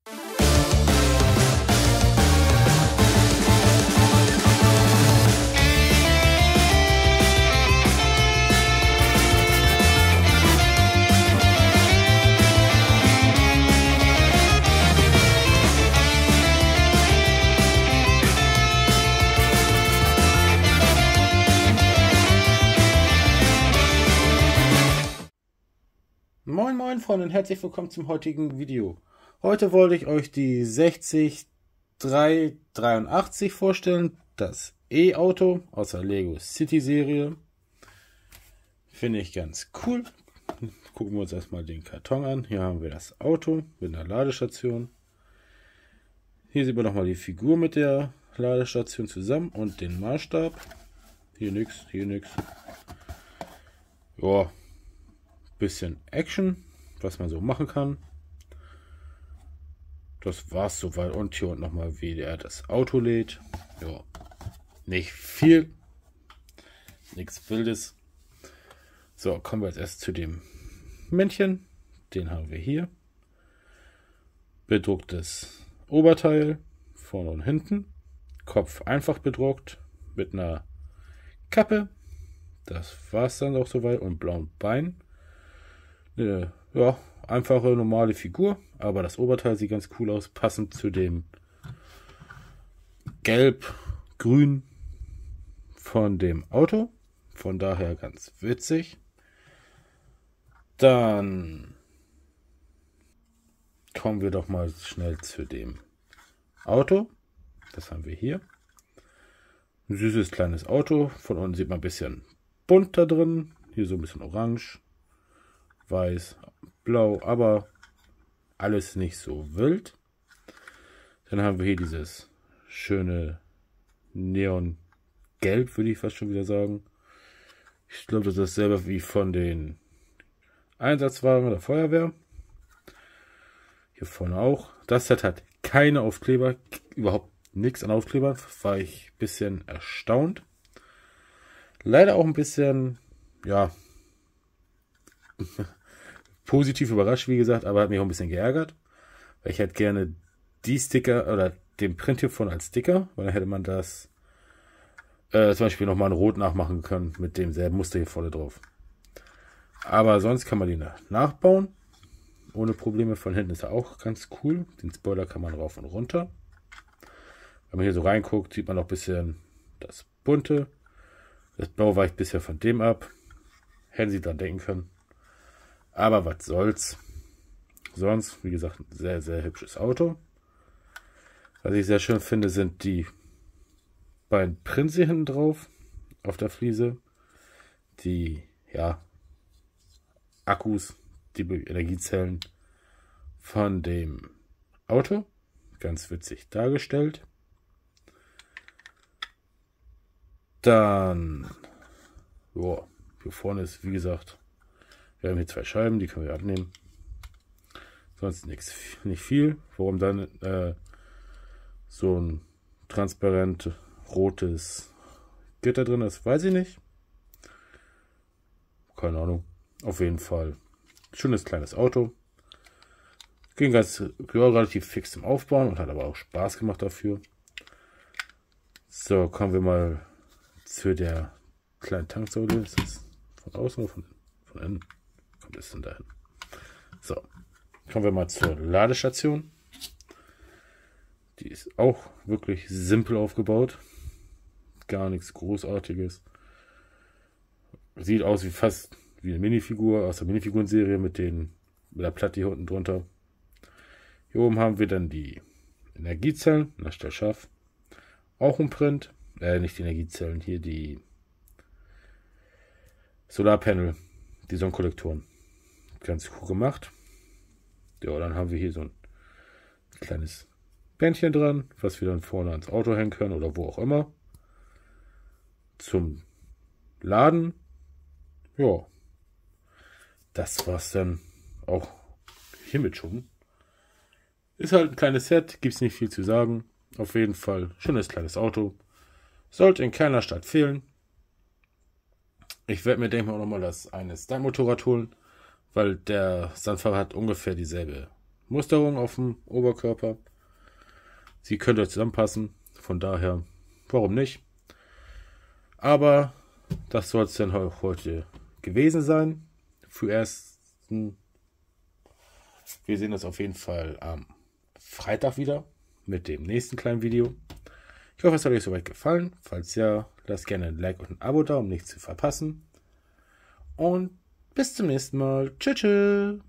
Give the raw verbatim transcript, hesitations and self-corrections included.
Moin moin Freunde und herzlich willkommen zum heutigen Video. Heute wollte ich euch die sechzig drei dreiundachtzig vorstellen, das E-Auto aus der Lego City Serie. Finde ich ganz cool. Gucken wir uns erstmal den Karton an. Hier haben wir das Auto mit einer Ladestation. Hier sieht man nochmal die Figur mit der Ladestation zusammen und den Maßstab. Hier nichts, hier nichts. Ja. Bisschen Action, was man so machen kann. Das war's soweit. Und hier unten nochmal, wie er das Auto lädt. Ja, nicht viel. Nichts Wildes. So, kommen wir jetzt erst zu dem Männchen. Den haben wir hier. Bedrucktes Oberteil. Vorne und hinten. Kopf einfach bedruckt. Mit einer Kappe. Das war's dann auch soweit. Und blauen Bein. Eine, ja, einfache, normale Figur, aber das Oberteil sieht ganz cool aus, passend zu dem Gelb-Grün von dem Auto. Von daher ganz witzig. Dann kommen wir doch mal schnell zu dem Auto. Das haben wir hier. Ein süßes kleines Auto. Von unten sieht man ein bisschen bunt da drin. Hier so ein bisschen orange. Weiß, blau, aber alles nicht so wild. Dann haben wir hier dieses schöne Neongelb, würde ich fast schon wieder sagen. Ich glaube, das ist dasselbe wie von den Einsatzwagen der Feuerwehr. Hier vorne auch. Das Set hat keine Aufkleber, überhaupt nichts an Aufklebern. War ich ein bisschen erstaunt. Leider auch ein bisschen, ja, positiv überrascht, wie gesagt, aber hat mich auch ein bisschen geärgert, weil ich hätte gerne die Sticker oder den Print hier vorne als Sticker, weil dann hätte man das äh, zum Beispiel nochmal in Rot nachmachen können mit demselben Muster hier vorne drauf. Aber sonst kann man den nachbauen, ohne Probleme. Von hinten ist er auch ganz cool. Den Spoiler kann man rauf und runter. Wenn man hier so reinguckt, sieht man noch ein bisschen das Bunte. Das Blau weicht bisher von dem ab. Hätten sie dran denken können. Aber was soll's. Sonst, wie gesagt, ein sehr, sehr hübsches Auto. Was ich sehr schön finde, sind die beiden Prints hier hinten drauf. Auf der Fliese. Die, ja, Akkus, die Energiezellen von dem Auto. Ganz witzig dargestellt. Dann, boah, hier vorne ist, wie gesagt, wir haben hier zwei Scheiben, die können wir abnehmen. Sonst nichts, nicht viel. Warum dann äh, so ein transparent rotes Gitter drin ist, weiß ich nicht. Keine Ahnung. Auf jeden Fall schönes kleines Auto. Ging ganz ja, relativ fix im Aufbauen und hat aber auch Spaß gemacht dafür. So, kommen wir mal zu der kleinen Tanksäule. Ist das von außen oder von, von innen? Kommt es denn dahin? So, kommen wir mal zur Ladestation. Die ist auch wirklich simpel aufgebaut. Gar nichts Großartiges. Sieht aus wie fast wie eine Minifigur aus der Minifiguren-Serie mit, den, mit der Platte hier unten drunter. Hier oben haben wir dann die Energiezellen. Na, stell scharf. Auch ein Print. Äh, nicht die Energiezellen, hier die Solarpanel, die Sonnenkollektoren. Ganz cool gemacht. Ja, dann haben wir hier so ein kleines Bändchen dran, was wir dann vorne ans Auto hängen können oder wo auch immer. Zum Laden. Ja, das war's dann auch hiermit schon. Ist halt ein kleines Set, gibt's nicht viel zu sagen. Auf jeden Fall schönes kleines Auto. Sollte in keiner Stadt fehlen. Ich werde mir, denke ich mal, auch nochmal das eine Stunt-Motorrad holen, weil der Sandfahrer hat ungefähr dieselbe Musterung auf dem Oberkörper. Sie könnte zusammenpassen. Von daher, warum nicht? Aber das soll es dann auch heute gewesen sein. Für ersten. Wir sehen uns auf jeden Fall am Freitag wieder mit dem nächsten kleinen Video. Ich hoffe, es hat euch soweit gefallen. Falls ja, lasst gerne ein Like und ein Abo da, um nichts zu verpassen. Und bis zum nächsten Mal. Tschüss. Tschüss.